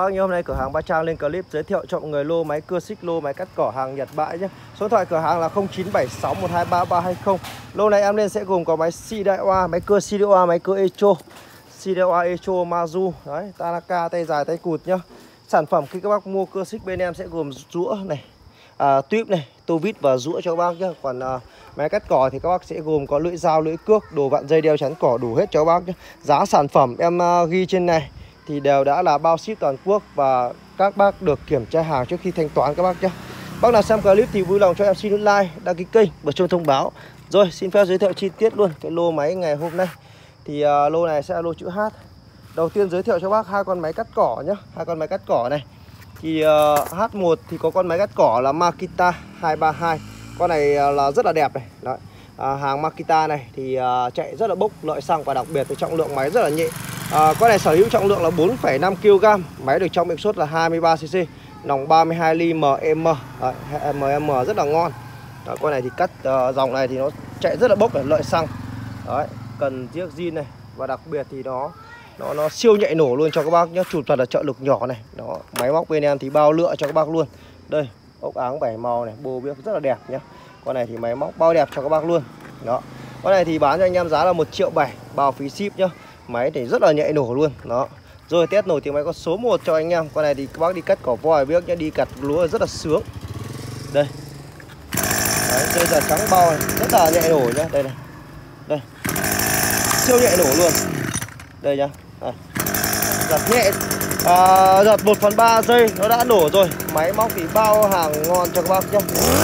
Như hôm nay cửa hàng Ba Trang lên clip giới thiệu cho mọi người lô máy cưa xích, lô máy cắt cỏ hàng Nhật bãi nhé. Số điện thoại cửa hàng là 0976123320. Lô này em lên sẽ gồm có máy CDOA, máy cưa CDOA, máy cưa Echo, CDOA Echo Mazu, đấy, Tanaka, tay dài tay cụt nhá. Sản phẩm khi các bác mua cưa xích bên em sẽ gồm rũa này, tuyếp này, tô vít và rũa cho các bác nhé. Còn máy cắt cỏ thì các bác sẽ gồm có lưỡi dao, lưỡi cước, đồ vặn, dây đeo, chắn cỏ, đủ hết cho các bác nhé. Giá sản phẩm em ghi trên này thì đều đã là bao ship toàn quốc và các bác được kiểm tra hàng trước khi thanh toán các bác nhé. Bác nào xem clip thì vui lòng cho em xin nút like, đăng ký kênh, bật chuông thông báo. Rồi xin phép giới thiệu chi tiết luôn cái lô máy ngày hôm nay. Thì lô này sẽ là lô chữ H. Đầu tiên giới thiệu cho bác hai con máy cắt cỏ nhé. Hai con máy cắt cỏ này thì H1 thì có con máy cắt cỏ là Makita 232. Con này là rất là đẹp này. Đấy. Hàng Makita này thì chạy rất là bốc, lợi xăng và đặc biệt cái trọng lượng máy rất là nhẹ. Con này sở hữu trọng lượng là 4,5 kg. Máy được trong êm suất là 23cc, nòng 32 ly mm. Đấy, mm rất là ngon. Đấy, con này thì cắt dòng này thì nó chạy rất là bốc này, lợi xăng. Đấy, cần chiếc zin này và đặc biệt thì nó siêu nhạy nổ luôn cho các bác nhé. Chụp thật là trợ lực nhỏ này. Đó, máy móc bên em thì bao lựa cho các bác luôn. Đây, ốc áng 7 màu này, bô biếc rất là đẹp nhé. Con này thì máy móc bao đẹp cho các bác luôn. Đó. Con này thì bán cho anh em giá là 1,7 triệu, bao phí ship nhá. Máy thì rất là nhạy nổ luôn. Đó. Rồi test nổi tiếng máy con số 1 cho anh em. Con này thì các bác đi cắt cỏ voi biết nhá, đi cắt lúa rất là sướng. Đây. Đấy, dây giật trắng bao này, rất là nhạy nổ nhá. Đây này. Đây. Siêu nhạy nổ luôn. Đây nhá. Đây. Giật nhẹ, giật 1/3 giây nó đã nổ rồi. Máy móc thì bao hàng ngon cho các bác nhé.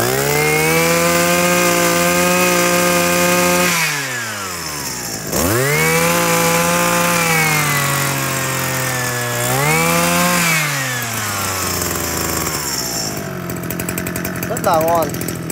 Rất là ngon.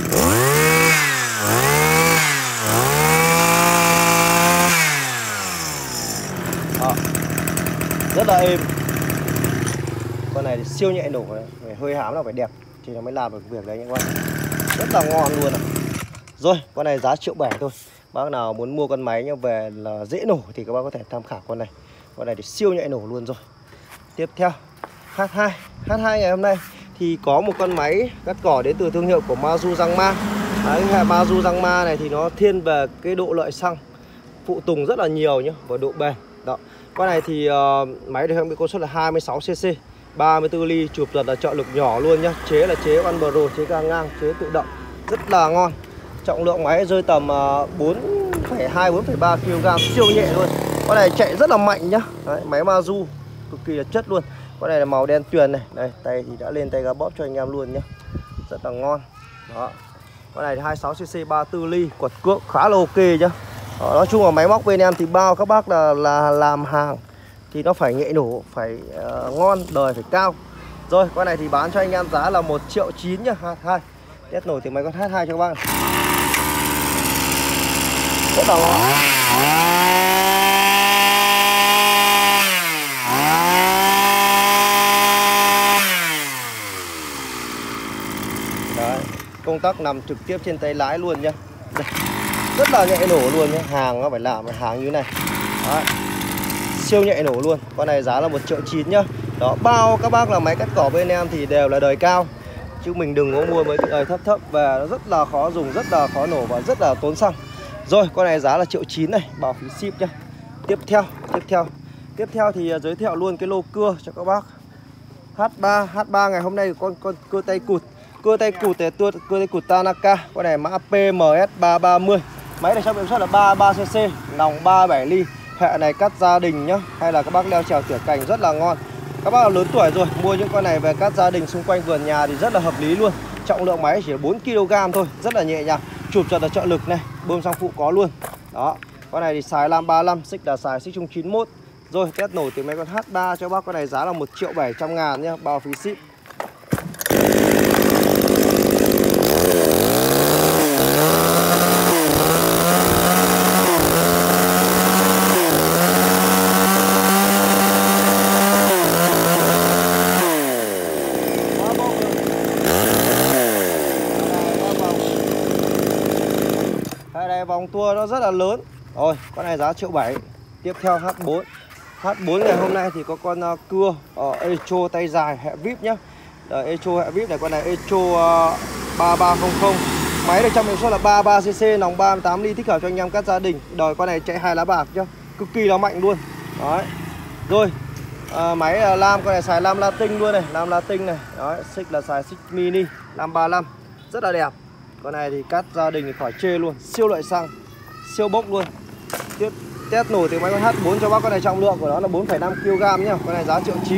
Đó. Rất là êm. Con này thì siêu nhẹ nổ này, phải hơi hám là phải đẹp thì nó mới làm được việc đấy anh em. Rất là ngon luôn này. Rồi, con này giá 1,7 triệu thôi. Bác nào muốn mua con máy nhưng về là dễ nổ thì các bác có thể tham khảo con này. Con này thì siêu nhẹ nổ luôn rồi. Tiếp theo, H2. H2 ngày hôm nay thì có một con máy cắt cỏ đến từ thương hiệu của Mazu Rangma. Mazu Rangma này thì nó thiên về cái độ lợi xăng, phụ tùng rất là nhiều nhá, và độ bền. Đó. Con này thì máy được bị công suất là 26cc, 34 ly, chụp giật là trợ lực nhỏ luôn nhá. Chế là chế One Pro, chế ga ngang, chế tự động, rất là ngon. Trọng lượng máy rơi tầm 4,2 4,3 kg, siêu nhẹ luôn. Con này chạy rất là mạnh nhá. Đấy, máy Mazu cực kỳ là chất luôn. Con này là màu đen tuyền này. Đây, tay thì đã lên tay ga bóp cho anh em luôn nhá. Rất là ngon. Đó. Con này thì 26cc, 34 ly, quật cước khá là ok nhá. Đó, nói chung là máy móc bên em thì bao các bác là làm hàng thì nó phải nhạy nổ, phải ngon, đời phải cao. Rồi, con này thì bán cho anh em giá là 1,9 triệu nhá. H2. Test nổi thì máy con H2 cho các bác này. Rất là ngon. Đấy, công tắc nằm trực tiếp trên tay lái luôn nhá. Đây. Rất là nhạy nổ luôn nhé. Hàng nó phải làm hàng như này. Đấy. Siêu nhạy nổ luôn. Con này giá là 1,9 triệu nhá. Đó, bao các bác là máy cắt cỏ bên em thì đều là đời cao, chứ mình đừng có mua mấy cái đời thấp thấp về nó rất là khó dùng, rất là khó nổ và rất là tốn xăng. Rồi, con này giá là 1,9 triệu này, bao phí ship nhá. Tiếp theo thì giới thiệu luôn cái lô cưa cho các bác. H3 ngày hôm nay con cưa tay cụt. Cưa tay cụt Tanaka. Con này mã PMS330. Máy này trong êm suất là 33cc, nòng 37 ly. Hệ này cắt gia đình nhá, hay là các bác leo trèo tỉa cành rất là ngon. Các bác lớn tuổi rồi, mua những con này về cắt gia đình xung quanh vườn nhà thì rất là hợp lý luôn. Trọng lượng máy chỉ 4 kg thôi, rất là nhẹ nhàng. Chụp cho là trợ lực này, bơm xăng phụ có luôn. Đó, con này thì xài lam 35, xích là xài xích chung 91. Rồi, test nổi từ mấy con H3 cho bác. Con này giá là 1.700.000 nhá, bao phí ship. Vòng tua nó rất là lớn. Rồi, con này giá 1,7 triệu. Tiếp theo H4. H4 ngày hôm nay thì có con cưa Echo tay dài hệ VIP nhá. Echo hệ VIP này, con này Echo 3300. Máy được trong hiệu suất là 33cc, nòng 38 ly, thích hợp cho anh em các gia đình. Đời con này chạy 2 lá bạc nhá, cực kỳ là mạnh luôn. Đấy. Rồi, máy lam con này xài lam Latin luôn này, lam Latin này. Đấy, xích là xài xích mini, lam 35. Rất là đẹp. Con này thì cắt gia đình thì khỏi chê luôn, siêu lợi xăng, siêu bốc luôn. Tiếp test nổ thì máy con H4 cho bác. Con này trọng lượng của nó là 4,5 kg nhá. Con này giá 1.9 triệu.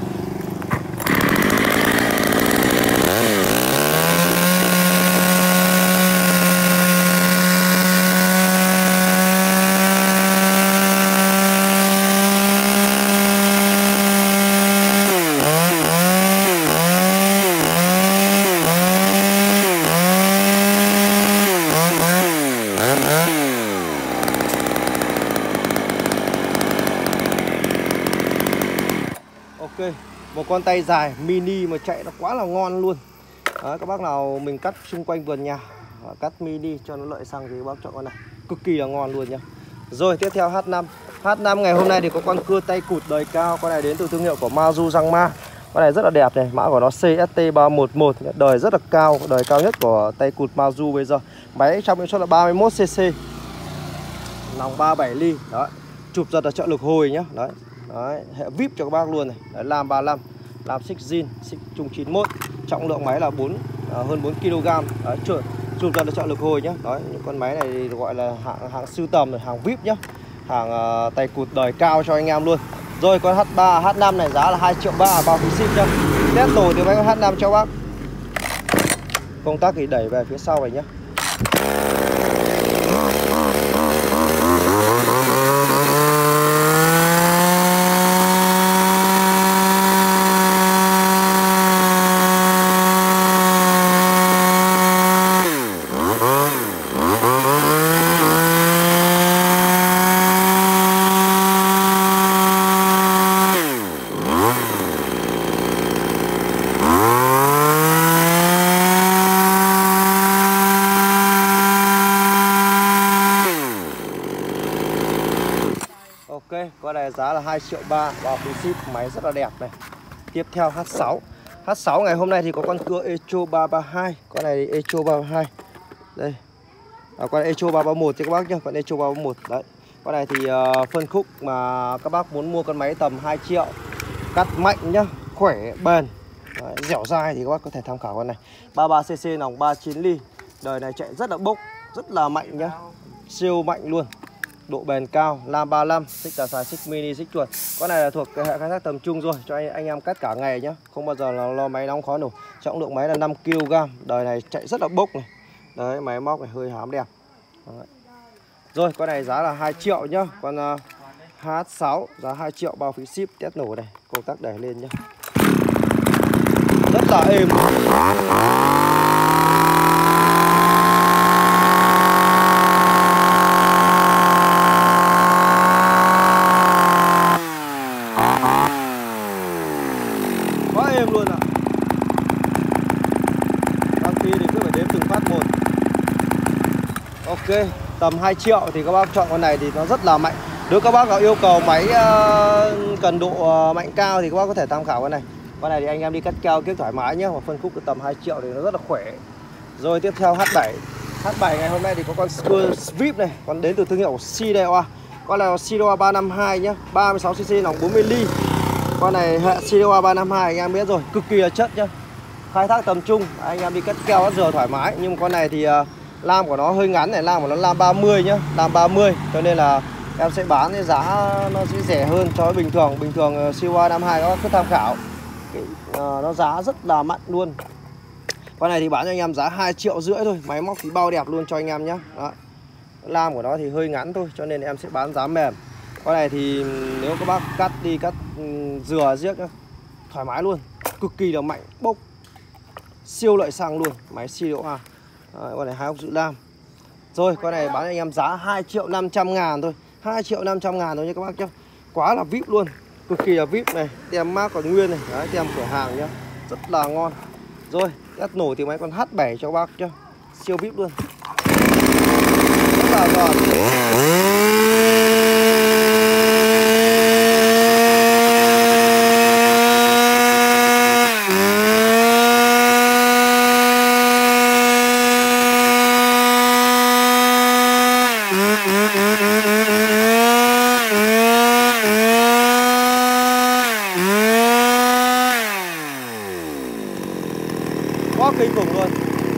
Ok, một con tay dài mini mà chạy nó quá là ngon luôn. Đấy, các bác nào mình cắt xung quanh vườn nhà, cắt mini cho nó lợi xăng thì các bác chọn con này, cực kỳ là ngon luôn nhá. Rồi tiếp theo H5. H5 ngày hôm nay thì có con cưa tay cụt đời cao. Con này đến từ thương hiệu của Mazu Rangma. Con này rất là đẹp này, mã của nó CST311, đời rất là cao, đời cao nhất của tay cụt Mazu bây giờ. Máy trong hiệu suất là 31cc, nòng 37 ly. Đấy, chụp giật là trợ lực hồi nhá. Đấy. Đấy, hệ VIP cho các bác luôn này. Đấy, lam 35, lam xích zin, xích chung 91. Trọng lượng máy là hơn 4 kg. Đấy, chụp giật là trợ lực hồi nhá. Đấy, những con máy này thì gọi là hàng sưu tầm này, hàng VIP nhá. Hàng tay cụt đời cao cho anh em luôn. Rồi con H3, H5 này giá là 2.3 triệu bao phí ship nhá. Test nổ thì máy con H5 cho bác. Công tắc thì đẩy về phía sau này nhá. Ok, con này giá là 2.3 triệu bao phí ship, máy rất là đẹp này. Tiếp theo H6. H6 ngày hôm nay thì có con cưa Echo 332. Con này thì Echo 332. Đây. Con Echo 331 cho các bác nhá, con Echo 331 đấy. Con này thì phân khúc mà các bác muốn mua con máy tầm 2 triệu. Cắt mạnh nhá, khỏe, bền, đấy, dẻo dai thì các bác có thể tham khảo con này. 33cc, nòng 39 ly. Đời này chạy rất là bốc, rất là mạnh nhá. Siêu mạnh luôn. Độ bền cao, lam 35, xích là xài xích mini, xích chuột. Con này là thuộc cái hệ khai thác tầm trung rồi, cho anh em cắt cả ngày nhá. Không bao giờ là lo máy nóng khó nổ. Trọng lượng máy là 5 kg. Đời này chạy rất là bốc này. Đấy, máy móc này hơi hám đẹp. Đấy. Rồi, con này giá là 2 triệu nhá. Con H6 giá 2 triệu bao phí ship. Test nổ này, công tắc đẩy lên nhá. Rất là êm. Quá êm luôn ạ. Đăng ký thì cứ phải đếm từng phát một. Ok, tầm 2 triệu thì các bác chọn con này thì nó rất là mạnh. Nếu các bác có yêu cầu máy cần độ mạnh cao thì các bác có thể tham khảo con này. Con này thì anh em đi cắt keo kiếc thoải mái nhé. Và phân khúc tầm 2 triệu thì nó rất là khỏe. Rồi tiếp theo H7. H7 ngày hôm nay thì có con cưa VIP này, còn đến từ thương hiệu Sidewa. Con này là Sidewa 352 nhé, 36cc, nòng 40 ly. Con này hệ Sidewa 352 anh em biết rồi, cực kỳ là chất nhá. Khai thác tầm trung, anh em đi cắt keo cắt rửa thoải mái. Nhưng con này thì lam của nó hơi ngắn này, lam của nó lam 30 nhá, lam 30. Cho nên là em sẽ bán cái giá nó sẽ rẻ hơn so với bình thường. Bình thường Sidewa 52 các bác cứ tham khảo. Nó giá rất là mặn luôn. Con này thì bán cho anh em giá 2,5 triệu thôi. Máy móc thì bao đẹp luôn cho anh em nhé. Đó. Lam của nó thì hơi ngắn thôi, cho nên em sẽ bán giá mềm. Con này thì nếu các bác cắt dừa giết thoải mái luôn. Cực kỳ là mạnh, bốc, siêu lợi xăng luôn. Máy Sidewa. Con này 2 ốc giữ lam. Rồi con này bán cho anh em giá 2.500.000 thôi. 2.500.000 thôi nha các bác nhé. Quá là VIP luôn. Cực kỳ là VIP này. Tem mác còn nguyên này. Đấy, tem cửa hàng nhá. Rất là ngon. Rồi, test nổ thì máy con H7 cho các bác nhá. Siêu VIP luôn. Rất là giòn. kinh khủng luôn.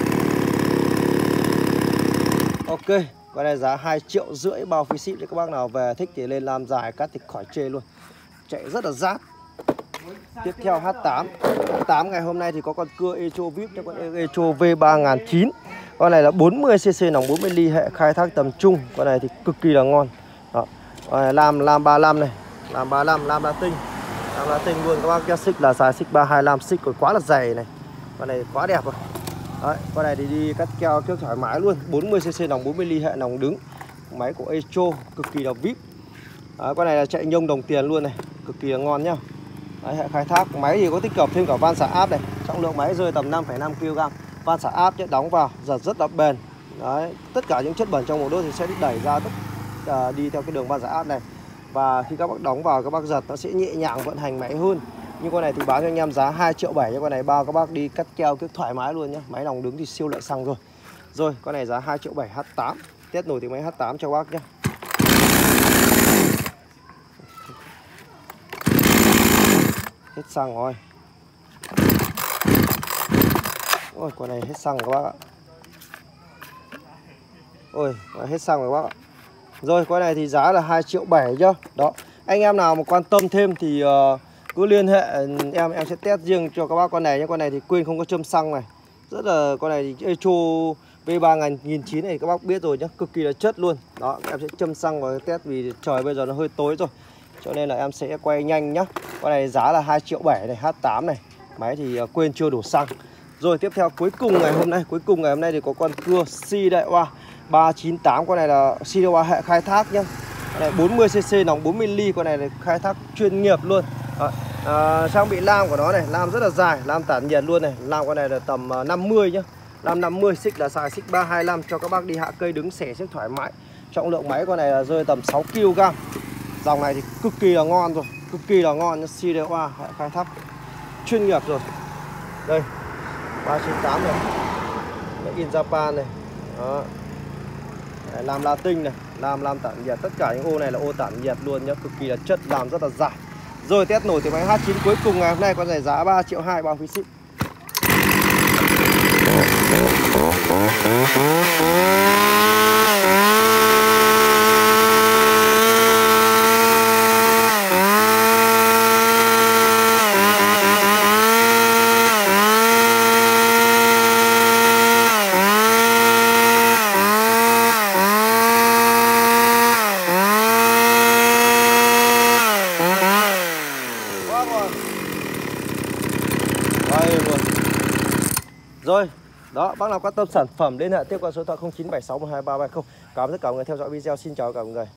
Ok, con này giá 2,5 triệu bao phí ship cho các bác nào về thích thì lên làm dài cắt thì khỏi chê luôn. Chạy rất là rát. Tiếp theo H8. H8 ngày hôm nay thì có con cưa Echo VIP, con Echo V3009. Con này là 40cc nòng 40 ly, hệ khai thác tầm trung. Con này thì cực kỳ là ngon. Đó. Lam 35 này, lam 35, lam Latin. Lam Latin luôn các bác, xích là dài xích 325, xích còn quá là dày này. Con này quá đẹp rồi. Đấy, con này thì đi cắt keo kiểu thoải mái luôn, 40cc nòng 40 ly, hệ nòng đứng. Máy của Echo cực kỳ là VIP. Con này là chạy nhông đồng tiền luôn này, cực kỳ là ngon nhá. Đấy, hệ khai thác. Máy thì có tích hợp thêm cả van xả áp này, trọng lượng máy rơi tầm 5,5 kg. Van xả áp sẽ đóng vào giật rất là bền. Đấy, tất cả những chất bẩn trong một đốt thì sẽ đẩy ra đi theo cái đường van xả áp này. Và khi các bác đóng vào các bác giật nó sẽ nhẹ nhàng vận hành máy hơn. Nhưng con này thì bán cho anh em giá 2,7 triệu cho con này, bao các bác đi cắt keo cứ thoải mái luôn nhá. Máy nòng đứng thì siêu lợi xăng rồi. Rồi, con này giá 2,7 triệu H8. Test nổi tiếng máy H8 cho các bác nhá. Hết xăng rồi. Ôi, con này hết xăng các bác ạ. Ôi, hết xăng rồi các bác ạ. Rồi, con này thì giá là 2,7 triệu nhá. Đó, anh em nào mà quan tâm thêm thì cứ liên hệ em sẽ test riêng cho các bác con này nhé. Con này thì quên không có châm xăng này. Rất là con này thì Echo V3009 này các bác biết rồi nhá, cực kỳ là chất luôn. Đó, em sẽ châm xăng vào test vì trời bây giờ nó hơi tối rồi. Cho nên là em sẽ quay nhanh nhá. Con này giá là 2,7 triệu này, H8 này. Máy thì quên chưa đổ xăng. Rồi tiếp theo cuối cùng ngày hôm nay thì có con cưa Si Đại Hoa 398. Con này là Si Đại Hoa hệ khai thác nhá. Con này 40cc nòng 40 ly, con này là khai thác chuyên nghiệp luôn. Trang bị lam của nó này, lam rất là dài, lam tản nhiệt luôn này. Lam con này là tầm 50 nhá. Lam 50, xích là xài xích 325 cho các bác đi hạ cây đứng xẻ rất thoải mái. Trọng lượng máy con này là rơi tầm 6 kg. Dòng này thì cực kỳ là ngon rồi, cực kỳ là ngon nhá. Si Đại Hoa hệ khai thác chuyên nghiệp rồi. Đây 398 này, Made in Japan này. Đó. Đấy, làm Latin này, làm tản nhiệt, tất cả những ô này là ô tản nhiệt luôn nhá, cực kỳ là chất, làm rất là dài. Rồi test nổi tiếng máy H9 cuối cùng ngày hôm nay con này giá 3,2 triệu bao phí ship. Rồi, đó, bác nào quan tâm sản phẩm liên hệ tiếp qua số điện thoại 0976123370. Cảm ơn tất cả mọi người theo dõi video, xin chào cả mọi người.